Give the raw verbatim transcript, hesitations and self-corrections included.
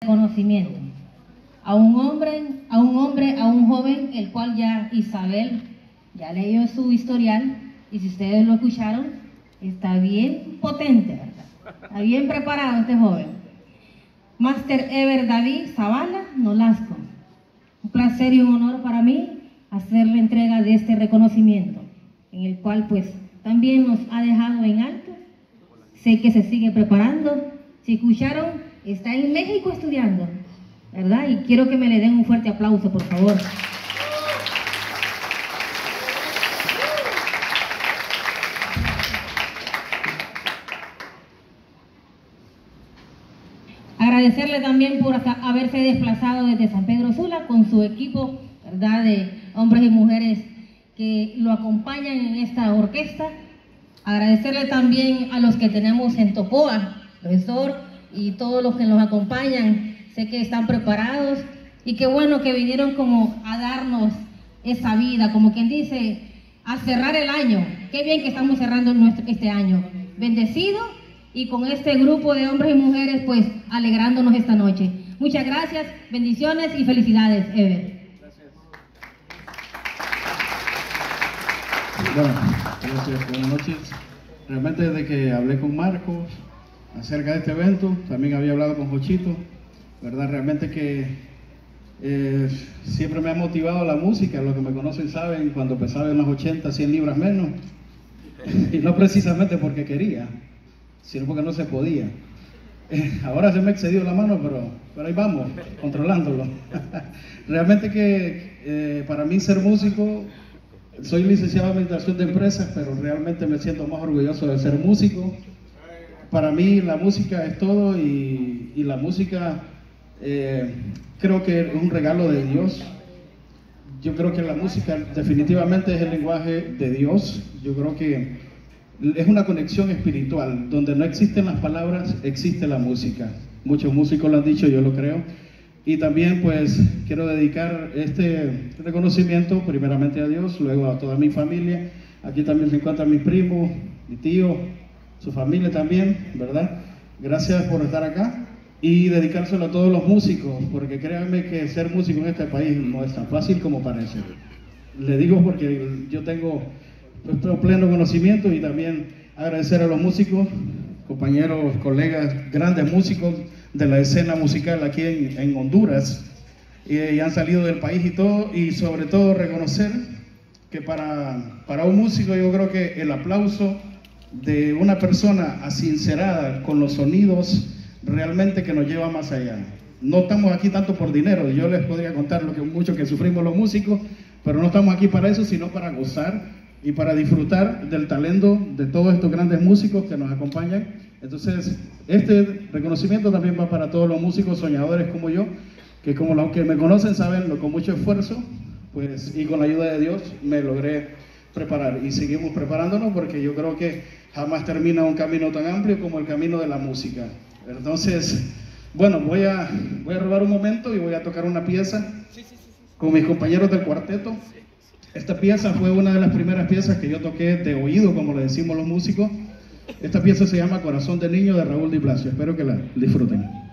conocimiento a un hombre, a un hombre, a un joven, el cual ya Isabel ya leyó su historial, y si ustedes lo escucharon, está bien potente, ¿verdad? Está bien preparado este joven. Máster Ever David Zavala Nolasco. Un placer y un honor para mí hacerle entrega de este reconocimiento, en el cual pues también nos ha dejado en alto. Sé que se sigue preparando. Si escucharon, está en México estudiando, ¿verdad? Y quiero que me le den un fuerte aplauso, por favor. Agradecerle también por haberse desplazado desde San Pedro Sula con su equipo, ¿verdad?, de hombres y mujeres que lo acompañan en esta orquesta. Agradecerle también a los que tenemos en Topoa, profesor, y todos los que nos acompañan. Sé que están preparados y qué bueno que vinieron como a darnos esa vida, como quien dice, a cerrar el año. Qué bien que estamos cerrando nuestro, este año bendecido, y con este grupo de hombres y mujeres pues alegrándonos esta noche. Muchas gracias, bendiciones y felicidades, Ever. Gracias. Bueno, gracias, buenas noches. Realmente desde que hablé con Marcos acerca de este evento, también había hablado con Jochito, ¿verdad? Realmente que eh, siempre me ha motivado la música. Los que me conocen saben, cuando pesaba en las ochenta, cien libras menos, y no precisamente porque quería, sino porque no se podía. Eh, ahora se me ha excedido la mano, pero, pero ahí vamos, controlándolo. Realmente que eh, para mí ser músico, soy licenciado en Administración de Empresas, pero realmente me siento más orgulloso de ser músico. Para mí la música es todo, y, y la música eh, creo que es un regalo de Dios. Yo creo que la música definitivamente es el lenguaje de Dios. Yo creo que es una conexión espiritual. Donde no existen las palabras, existe la música. Muchos músicos lo han dicho, yo lo creo. Y también pues quiero dedicar este reconocimiento primeramente a Dios, luego a toda mi familia. Aquí también se encuentran mis primos, mi tío, su familia también, ¿verdad? Gracias por estar acá, y dedicárselo a todos los músicos, porque créanme que ser músico en este país no es tan fácil como parece. Le digo porque yo tengo nuestro pleno conocimiento, y también agradecer a los músicos, compañeros, colegas, grandes músicos de la escena musical aquí en, en Honduras, y, y han salido del país y todo, y sobre todo reconocer que para, para un músico yo creo que el aplauso de una persona asincerada con los sonidos realmente que nos lleva más allá. No estamos aquí tanto por dinero. Yo les podría contar lo que mucho que sufrimos los músicos, pero no estamos aquí para eso, sino para gozar y para disfrutar del talento de todos estos grandes músicos que nos acompañan. Entonces, este reconocimiento también va para todos los músicos soñadores como yo, que como los que me conocen saben, lo con mucho esfuerzo, pues, y con la ayuda de Dios, me logré preparar, y seguimos preparándonos, porque yo creo que jamás termina un camino tan amplio como el camino de la música. Entonces, bueno, voy a, voy a robar un momento y voy a tocar una pieza con mis compañeros del cuarteto. Esta pieza fue una de las primeras piezas que yo toqué de oído, como le decimos los músicos. Esta pieza se llama Corazón de Niño, de Raúl Di Blasio. Espero que la disfruten.